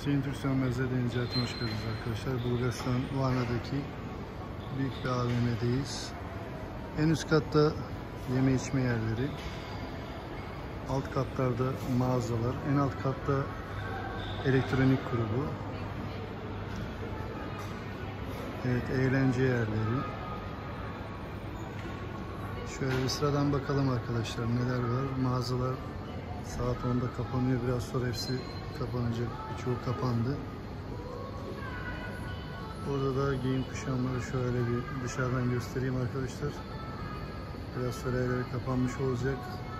Hüseyin Türk Sönmez'de Deniz Hayatı'na hoş geldiniz arkadaşlar. Bulgaristan Varna'daki büyük bir AVM'deyiz. En üst katta yeme içme yerleri, alt katlarda mağazalar, en alt katta elektronik grubu, evet, eğlence yerleri. Şöyle bir sıradan bakalım arkadaşlar, neler var. Mağazalar saat 10'da kapanıyor, biraz sonra hepsi kapanacak, birçoğu kapandı. Burada da giyim kuşamları şöyle bir dışarıdan göstereyim arkadaşlar. Biraz sonra evleri kapanmış olacak.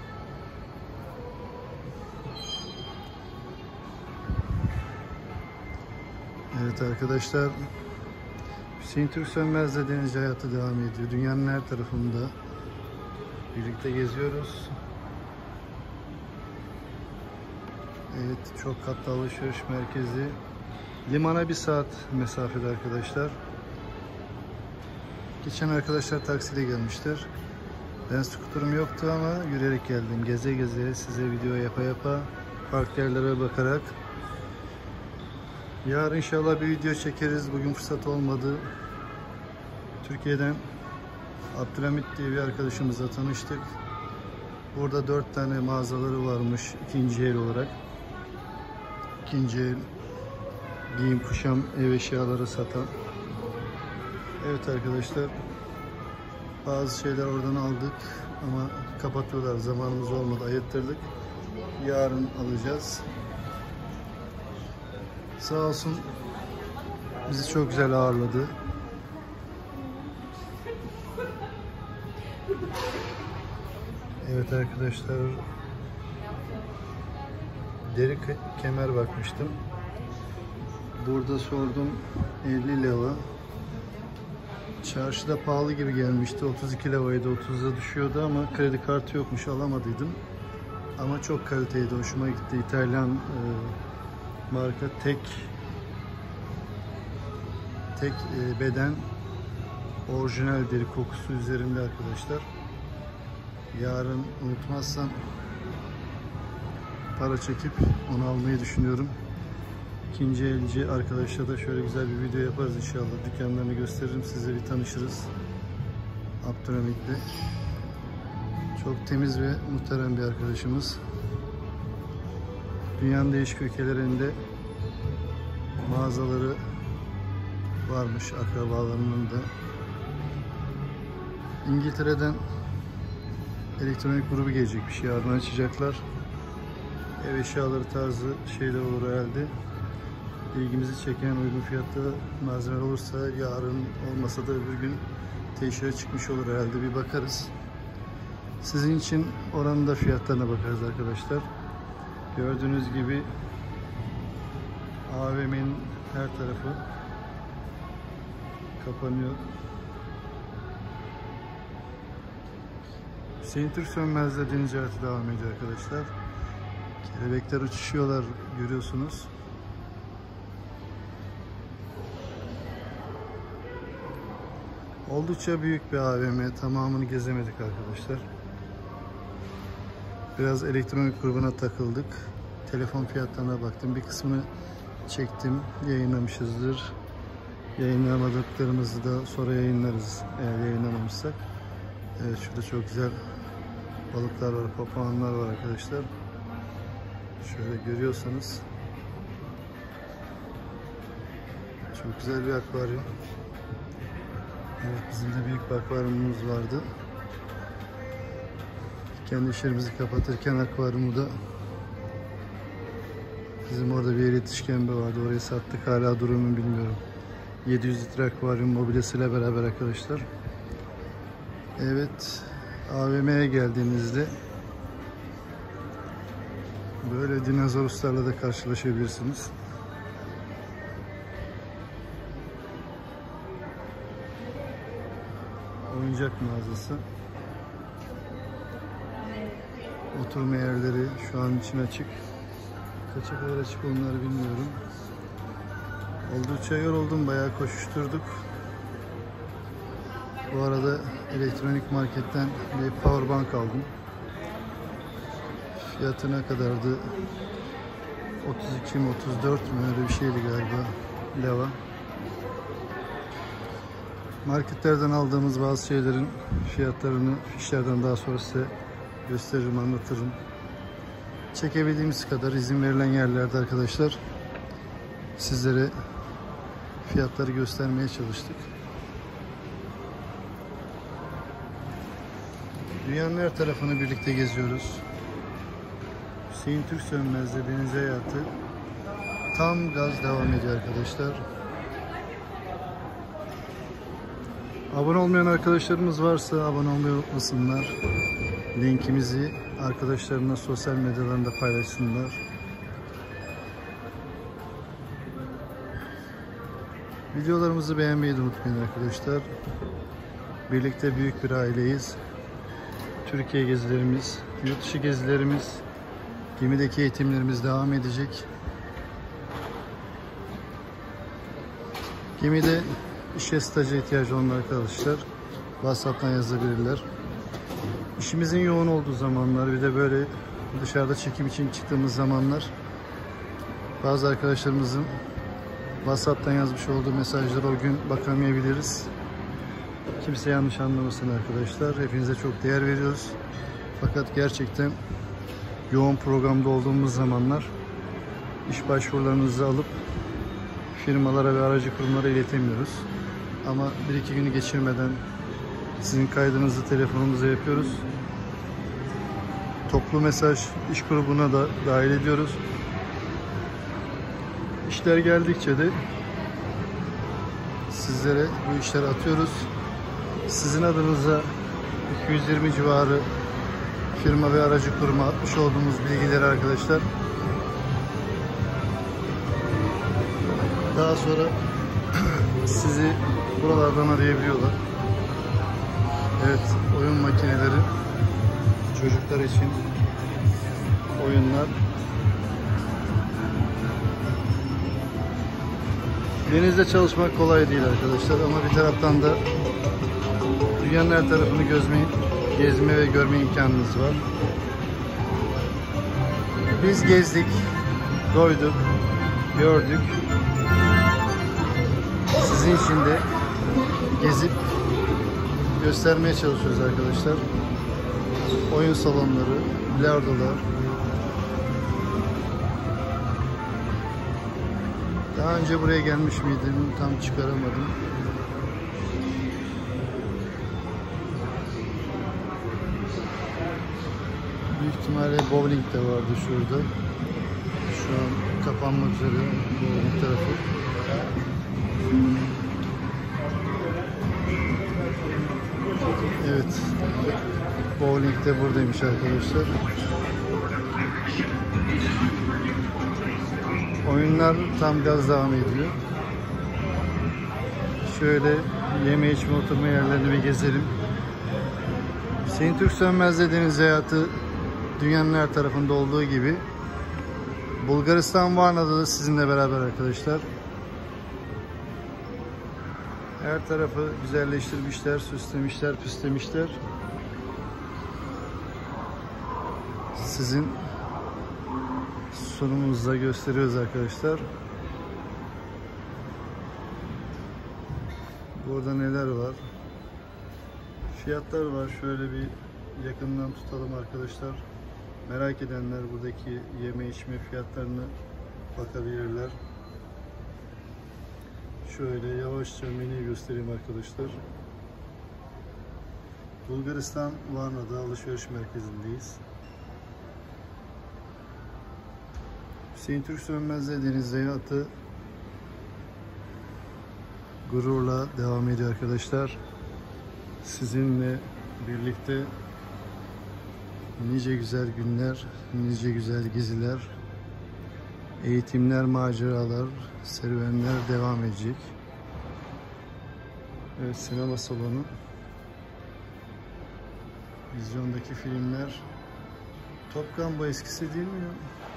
Evet arkadaşlar, Hüseyin Türk Sönmez'de deniz hayatı devam ediyor. Dünyanın her tarafında birlikte geziyoruz. Evet, çok katlı alışveriş merkezi. Limana 1 saat mesafede arkadaşlar. Geçen arkadaşlar taksiyle gelmişler. Ben skuterum yoktu ama yürüyerek geldim. Geze geze, size video yapa yapa, farklı yerlere bakarak. Yarın inşallah bir video çekeriz. Bugün fırsat olmadı. Türkiye'den Abdülhamit diye bir arkadaşımızla tanıştık. Burada 4 tane mağazaları varmış ikinci el olarak. İkinci el giyim kuşam ev eşyaları satan. Evet arkadaşlar, bazı şeyler oradan aldık ama kapatıyorlar, zamanımız olmadı, ayırttırdık. Yarın alacağız. Sağ olsun bizi çok güzel ağırladı. Evet arkadaşlar, deri kemer bakmıştım. Burada sordum, 50 lira. Çarşıda pahalı gibi gelmişti. 32 liraydı, 30'a düşüyordu ama kredi kartı yokmuş, alamadıydım. Ama çok kaliteydi, hoşuma gitti. İtalyan marka, tek beden, orijinal deri kokusu üzerinde arkadaşlar. Yarın unutmazsam para çekip onu almayı düşünüyorum. İkinci elci arkadaşlar da şöyle güzel bir video yaparız inşallah. Dükkanlarını gösteririm size, bir tanışırız. Abdülhamit'le. Çok temiz ve muhterem bir arkadaşımız. Dünyanın değişik ülkelerinde mağazaları varmış, akrabalarının da. İngiltere'den elektronik grubu gelecekmiş, yarın açacaklar. Ev eşyaları tarzı şeyler olur herhalde. İlgimizi çeken uygun fiyatlı malzemeler olursa yarın, olmasa da öbür gün teşhire çıkmış olur herhalde, bir bakarız. Sizin için oranın da fiyatlarına bakarız arkadaşlar. Gördüğünüz gibi AVM'nin her tarafı kapanıyor. Hüseyin Türk Sönmez'de deniz hayatı devam ediyor arkadaşlar. Kelebekler uçuşuyorlar, görüyorsunuz. Oldukça büyük bir AVM. Tamamını gezemedik arkadaşlar. Biraz elektronik grubuna takıldık. Telefon fiyatlarına baktım. Bir kısmını çektim. Yayınlamışızdır. Yayınlamadıklarımızı da sonra yayınlarız eğer yayınlamamışsak. Evet, şurada çok güzel balıklar var, papağanlar var arkadaşlar. Şöyle görüyorsanız çok güzel bir akvaryum. Evet, bizim de büyük bir akvaryumumuz vardı. Kendi işlerimizi kapatırken akvaryumu da, bizim orada bir yetişkembe vardı, orayı sattık, hala durumu bilmiyorum. 700 litre akvaryum mobilyasıyla beraber arkadaşlar. Evet, AVM'ye geldiğinizde böyle dinozoruslarla da karşılaşabilirsiniz. Oyuncak mağazası. Oturma yerleri şu an için açık. Kaça kadar açık onları bilmiyorum. Oldukça yoruldum, bayağı koşuşturduk. Bu arada elektronik marketten bir powerbank aldım. Fiyatı ne kadardı 32 mi 34 mi öyle bir şeydi galiba leva. Marketlerden aldığımız bazı şeylerin fiyatlarını fişlerden daha sonra size gösteririm, anlatırım. Çekebildiğimiz kadar izin verilen yerlerde arkadaşlar sizlere fiyatları göstermeye çalıştık. Dünyanın her tarafını birlikte geziyoruz. Hüseyin Türk Sönmez'de deniz hayatı tam gaz devam ediyor arkadaşlar. Abone olmayan arkadaşlarımız varsa abone olmayı unutmasınlar. Linkimizi arkadaşlarına sosyal medyalarında paylaşsınlar. Videolarımızı beğenmeyi de unutmayın arkadaşlar. Birlikte büyük bir aileyiz. Türkiye gezilerimiz, yurt dışı gezilerimiz, gemideki eğitimlerimiz devam edecek. Gemide işe staja ihtiyacı olan arkadaşlar WhatsApp'tan yazabilirler. İşimizin yoğun olduğu zamanlar, bir de böyle dışarıda çekim için çıktığımız zamanlar bazı arkadaşlarımızın WhatsApp'tan yazmış olduğu mesajlara o gün bakamayabiliriz. Kimse yanlış anlamasın arkadaşlar. Hepinize çok değer veriyoruz. Fakat gerçekten yoğun programda olduğumuz zamanlar iş başvurularınızı alıp firmalara ve aracı kurumlara iletemiyoruz. Ama 1-2 günü geçirmeden sizin kaydınızı telefonumuza yapıyoruz. Toplu mesaj iş grubuna da dahil ediyoruz. İşler geldikçe de sizlere bu işleri atıyoruz. Sizin adınıza 220 civarı firma ve aracı kuruma atmış olduğumuz bilgileri arkadaşlar daha sonra sizi buralardan arayabiliyorlar. Evet, oyun makineleri, çocuklar için oyunlar. Denizde çalışmak kolay değil arkadaşlar ama bir taraftan da dünyanın her tarafını gezme ve görme imkanınız var. Biz gezdik, doyduk, gördük. Sizin için de gezip göstermeye çalışıyoruz arkadaşlar. Oyun salonları, bilardolar. Daha önce buraya gelmiş miydim? Tam çıkaramadım. Büyük ihtimalle bowling de vardı şurada. Şu an kapanmak üzere bowling tarafı. Evet. Bowling de buradaymış arkadaşlar. Oyunlar tam gaz devam ediyor. Şöyle yeme içme oturma yerlerini bir gezelim. Hüseyin Türk Sönmez'de deniz hayatı dünyanın her tarafında olduğu gibi Bulgaristan Varna'da da sizinle beraber arkadaşlar. Her tarafı güzelleştirmişler, süslemişler, püslemişler. Sizin sunumumuzda gösteriyoruz arkadaşlar. Burada neler var? Fiyatlar var. Şöyle bir yakından tutalım arkadaşlar. Merak edenler buradaki yeme içme fiyatlarını bakabilirler. Şöyle yavaşça menüyü göstereyim arkadaşlar. Bulgaristan Varna'da alışveriş merkezindeyiz. Hüseyin Türk Sönmez'de deniz hayatı gururla devam ediyor arkadaşlar. Sizinle birlikte nice güzel günler, nice güzel geziler, eğitimler, maceralar, serüvenler devam edecek. Evet, sinema salonu. Vizyondaki filmler. Top Gun bu eskisi değil mi ya?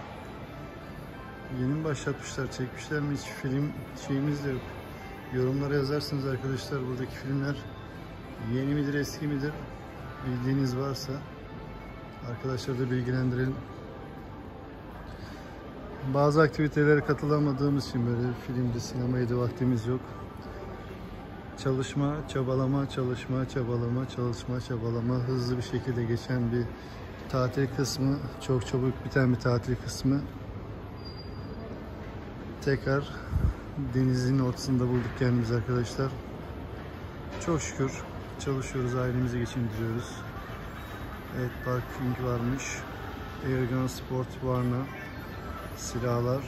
Yeni mi başlatmışlar, çekmişler mi, hiç film şeyimiz de yok. Yorumlara yazarsınız arkadaşlar, buradaki filmler yeni midir, eski midir bildiğiniz varsa arkadaşlar da bilgilendirelim. Bazı aktivitelere katılamadığımız için böyle filmde, sinemaya vaktimiz yok. Çalışma, çabalama, çalışma, çabalama, çalışma, çabalama. Hızlı bir şekilde geçen bir tatil kısmı, çok çabuk biten bir tatil kısmı. Tekrar denizin ortasında bulduk kendimizi arkadaşlar. Çok şükür çalışıyoruz, ailemizi geçindiriyoruz. Evet, parking varmış. Airgun Sport Varna silahlar.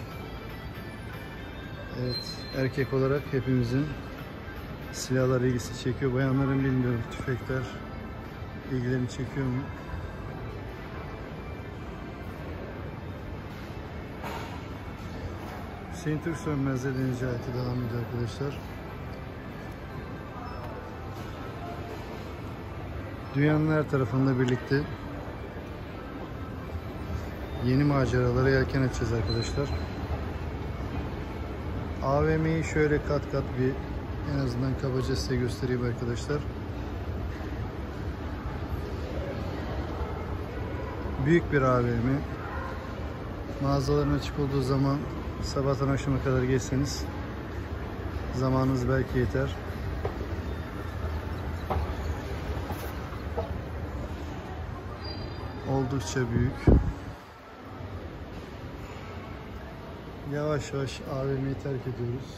Evet, erkek olarak hepimizin silahlar ilgisi çekiyor. Bayanların bilmiyorum, tüfekler ilgilerini çekiyor mu? Hüseyin Türk Sönmez'de deniz hayatı devam ediyor arkadaşlar. Dünyanın her tarafında birlikte yeni maceralara yelken açacağız arkadaşlar. AVM'yi şöyle kat kat bir en azından kabaca size göstereyim arkadaşlar. Büyük bir AVM. Mağazaların açık olduğu zaman sabahtan akşama kadar geçseniz zamanınız belki yeter. Oldukça büyük. Yavaş yavaş AVM'yi terk ediyoruz.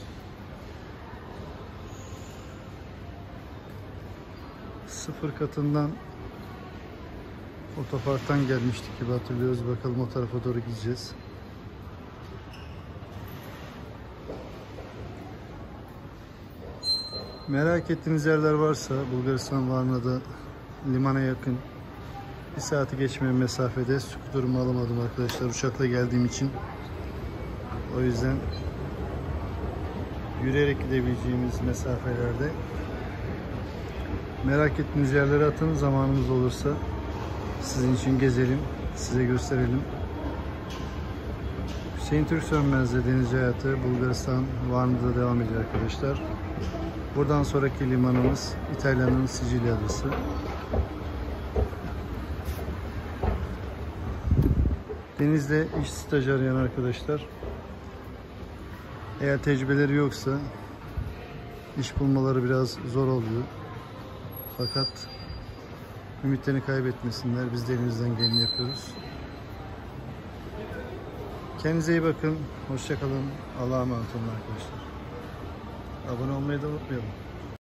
Sıfır katından otoparktan gelmiştik gibi hatırlıyoruz. Bakalım o tarafa doğru gideceğiz. Merak ettiğiniz yerler varsa Bulgaristan Varna'da limana yakın. Bir saati geçmeyen mesafede. Skuterumu alamadım arkadaşlar uçakla geldiğim için. O yüzden yürüyerek gidebileceğimiz mesafelerde. Merak ettiğiniz yerlere atın, zamanımız olursa sizin için gezelim, size gösterelim. Hüseyin Türk Sönmez'de deniz hayatı Bulgaristan Varna'da devam ediyor arkadaşlar. Buradan sonraki limanımız İtalya'nın Sicilya adası. Denizde iş stajı arayan arkadaşlar, eğer tecrübeleri yoksa iş bulmaları biraz zor oluyor. Fakat ümitlerini kaybetmesinler. Biz de elimizden geleni yapıyoruz. Kendinize iyi bakın. Hoşça kalın. Allah'a emanet olun arkadaşlar. Abone olmayı da unutmayalım.